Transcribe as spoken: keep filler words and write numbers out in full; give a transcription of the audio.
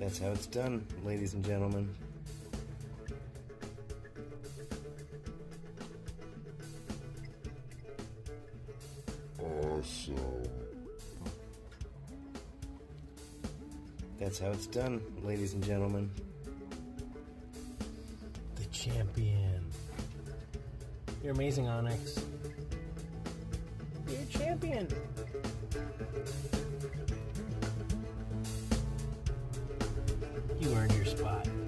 That's how it's done, ladies and gentlemen. Awesome. That's how it's done, ladies and gentlemen. The champion. You're amazing, Onyx. You're a champion. You earned your spot.